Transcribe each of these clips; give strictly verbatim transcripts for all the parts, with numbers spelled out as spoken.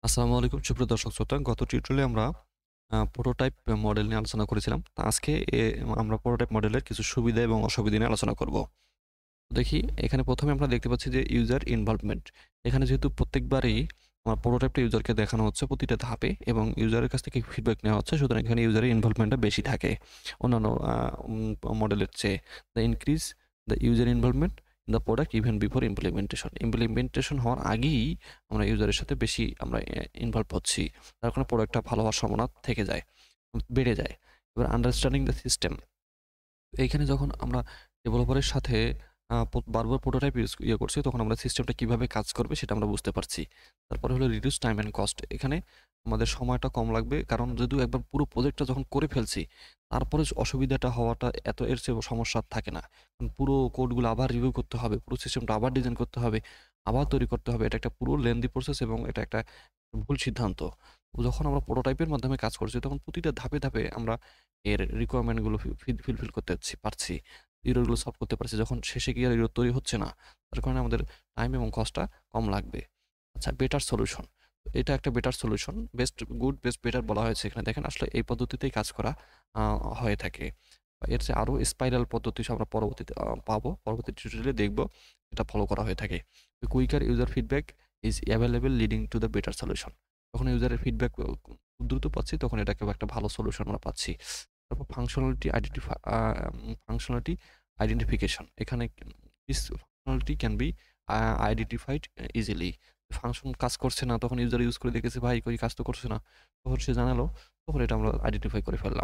আসসালামু আলাইকুম সুপ্রিয় দর্শক শ্রোতা। গত টিউটোরিয়ালে আমরা আ প্রোটোটাইপ মডেল নিয়ে আলোচনা করেছিলাম। তো আজকে এ আমরা প্রোটোটাইপ মডেলের কিছু সুবিধা এবং অসুবিধা নিয়ে আলোচনা করব। দেখি এখানে প্রথম এ আমরা দেখতে পাচ্ছি যে ইউজার ইনভলভমেন্ট। এখানে যেহেতু প্রত্যেকবারই আমার প্রোটোটাইপটা ইউজারকে দেখানো হচ্ছে প্রতিটা ধাপে এবং ইউজারের কাছ থেকে ফিডব্যাক নেওয়া হচ্ছে। সুতরাং এখানে ইউজারের ইনভলভমেন্টটা বেশি থাকে অন্যান্য আ উম মডেলের চেয়ে। The increase the user involvement in the product even before implementation. Implementation হওয়ার আগেই আমরা ইউজারের সাথে বেশি আমরা এ ইনভলভ হচ্ছি। তার কারণে প্রোডাক্টটা ভালো হওয়ার সম্ভাবনা থেকে যায়, বেড়ে যায়। এবার আন্ডারস্ট্যান্ডিং দ্য সিস্টেম। এইখানে যখন আমরা ডেভেলপারের সাথে আ প বারবার প্রোটোটাইপ ইউজ ইয়ে করছি, তখন আমরা সিস্টেমটা কিভাবে কাজ করবে সেটা আমরা বুঝতে পারছি। তারপরে হলো রিডিউস টাইম অ্যান্ড কস্ট। এখানে আমাদের সময়টা কম লাগবে। কারণ যদিও একবার পুরো প্রজেক্টটা যখন করে ফেলছি, তারপরে অসুবিধাটা হওয়াটা এত এর চেয়ে সমস্যা আর থাকে না। কারণ পুরো কোডগুলো আবার রিভিউ করতে হবে, পুরো সিস্টেমটা আবার ডিজাইন করতে হবে, আবার তৈরি করতে হবে। এটা একটা পুরো লেন্দি প্রসেস এবং এটা একটা ভুল সিদ্ধান্ত। যখন আমরা প্রোটোটাইপের মাধ্যমে কাজ করছি, তখন প্রতিটা ধাপে, ধাপে আমরা এর রিকোয়ারমেন্ট গুলো ফি ফিল ফুলফিল করতে ছি পারছি। এরর গুলো সলভ করতে পারছি। যখন শেষে গিয়ে আর এরর তৈরি হচ্ছে না, তার কারণে আমাদের টাইম এবং কস্টটা কম লাগবে। আচ্ছা, বেটার সলিউশন। এটা একটা better solution. Best, good, best, better বলা হয়েছে এখানে। দেখেন আসলে এই পদ্ধতিতেই কাজ করা আ হয়ে থাকে। এর চেয়ে আরো স্পাইরাল পদ্ধতি আমরা পরবর্তীতে আ পাবো। পরবর্তী টিউটোরিয়ালে দেখব। এটা ফলো করা হয়ে থাকে। Quicker user feedback is available leading to the better solution. যখন ইউজারের ফিডব্যাক ও দ্রুত পাচ্ছি, তখন এটাকে একটা ভালো সলিউশন আমরা পাচ্ছি। তারপর functionality identify uh functionality identification. এখানে this functionality can be uh identified easily. Function কাজ করছে না, তখন ইউজার ইউজ করে দেখেছে, ভাই কই কাজ তো করছে না। তখন সে জানালো, তখন এটা আমরা আইডেন্টিফাই করে ফেললাম।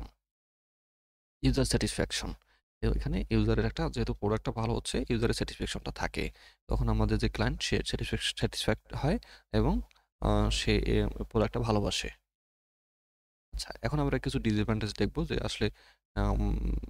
User satisfaction. এখানে ইউজারের একটা যেহেতু প্রোডাক্টটা ভালো হচ্ছে, ইউজারের স্যাটিসফ্যাকশনটা থাকে। তখন আমাদের যে ক্লায়েন্ট সে স্যাটিসফ্যাক স্যাটিসফ্যাক্ট হয় এবং আ সে এ প্রোডাক্টটা ভালোবাসে। আচ্ছা, এখন আমরা কিছু ডিসঅ্যাডভান্টেজ দেখব যে আসলে আম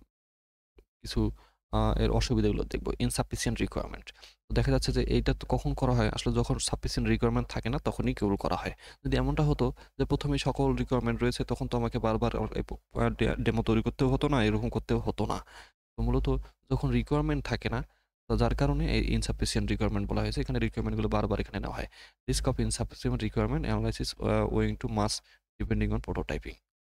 কিছু আ এর অসুবিধাগুলো দেখব। Insufficient requirement. তো দেখা যাচ্ছে যে এইটা তো কখন করা হয়? আসলে যখন সাফিসিয়েন্ট রিকোয়ারমেন্ট থাকে না, তখনই কেবল করা হয়। যদি এমনটা হতো যে প্রথম এই সকল রিকোয়ারমেন্ট রয়েছে, তখন তো আমাকে বারবার অ এই প আ ডে ডেমো তৈরি করতেও হতো না, এরকম করতেও হতো না। তো মূলত যখন রিকোয়ারমেন্ট থাকে না, তো যার কারণে এই ইনসাফিসিয়েন্ট রিকোয়ারমেন্ট বলা হয়েছে। এখানে রিকোয়ারমেন্ট গুলো বারবার এখানে নেওয়া হয়। Risk of insufficient requirement analysis uh owing to mass depending on prototyping.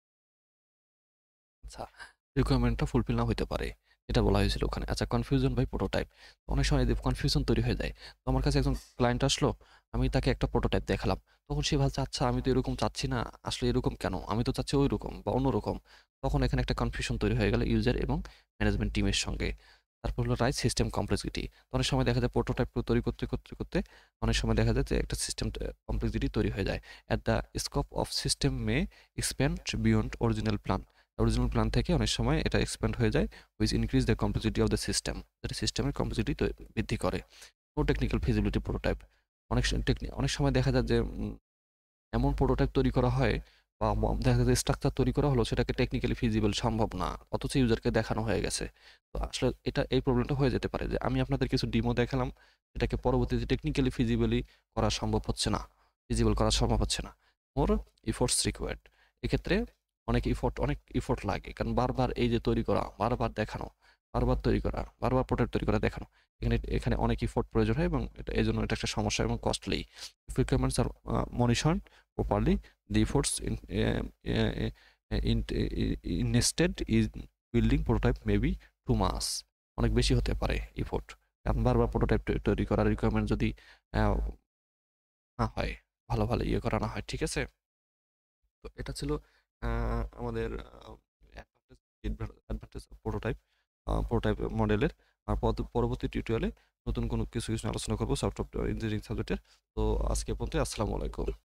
আচ্ছা, রিকোয়ারমেন্টটা ফুলফিল না হইতে পারে। এটা বলা হয়েছিল ওখানে। আচ্ছা, কনফিউশন বাই প্রোটোটাইপ। অনেক সময় এদের কনফিউশন তৈরি হয়ে যায়। তো আমার কাছে একজন ক্লায়েন্ট আসলো, আমি তাকে একটা প্রোটোটাইপ দেখালাম। তখন সে ভাবছে, আচ্ছা আমি তো এরকম চাচ্ছি না, আসলে এরকম কেন? আমি তো চাচ্ছি ঐরকম বা অন্যরকম। তখন এখানে একটা কনফিউশন তৈরি হয়ে গেল ইউজার এবং ম্যানেজমেন্ট টিমের সঙ্গে। তারপর হলো রাইট সিস্টেম কমপ্লেক্সিটি। অনেক সময় দেখা যায় প্রোটোটাইপ তৈরি করতে, করতে, করতে অনেক সময় দেখা যায় যে একটা সিস্টেম ট কমপ্লেক্সিটি তৈরি হয়ে যায়। At the scope of system may expand beyond original plan. Original plan থেকে অনেক সময় এটা এক্সপ্যান্ড হয়ে যায়, which increase the complexity of the system. যেটা সিস্টেমের কমপ্লেক্সিটি তৈ বৃদ্ধি করে। No technical feasibility prototype. অনেক স টেকনি অনেক সময় দেখা যায় যে উম এমন প্রোটোটাইপ তৈরি করা হয় বা ম দেখা যায় স্ট্রাকচার তৈরি করা হলো, সেটাকে টেকনিক্যালি ফিজিবল সম্ভব না। অথচ ইউজারকে দেখানো হয়ে গেছে। তো আসলে এটা এই প্রবলেমটা হয়ে যেতে পারে যে আমি আপনাদের কিছু ডেমো দেখালাম, এটাকে পরবর্তীতে টেকনিক্যালি ফিজিবলি করা সম্ভব হচ্ছে না। ফিজিবল করা সম্ভব হচ্ছে না। More efforts required. এক্ষেত্রে অনেক এফোর্ট অনেক এফোর্ট লাগে। কারণ বারবার এই যে তৈরি করা, বারবার দেখানো, বারবার তৈরি করা, বারবার প্রোটোটাইপ তৈরি করা, দেখানো। এখানে এখানে অনেক এফোর্ট প্রয়োজন হয় এবং এটা এজন্য এটা একটা সমস্যা এবং costly. If requirements are uh, monitored properly, the efforts in, uh, uh, uh, in, uh, instead is building prototype may be too much. অনেক বেশি হতে পারে এফোর্ট। কারণ বারবার প্রোটোটাইপ তৈরি করার রিকোয়ারমেন্ট যদি আ না হয়, ভালো, ভালো ইয়ে করা না হয়, ঠিক আছে? তো এটা ছিল আ আমাদের আ অ্যাডভান্টেজ এডভা advantage of prototype uh prototype মডেলের। আর পদ পরবর্তী টিউটোরিয়ালে নতুন কোনো কিছু, কিছু নিয়ে আলোচনা করব সফটওয়্যার ইঞ্জিনিয়ারিং সাবজেক্টের। তো আজকে এ পর্যন্তই। আসসালামু আলাইকুম।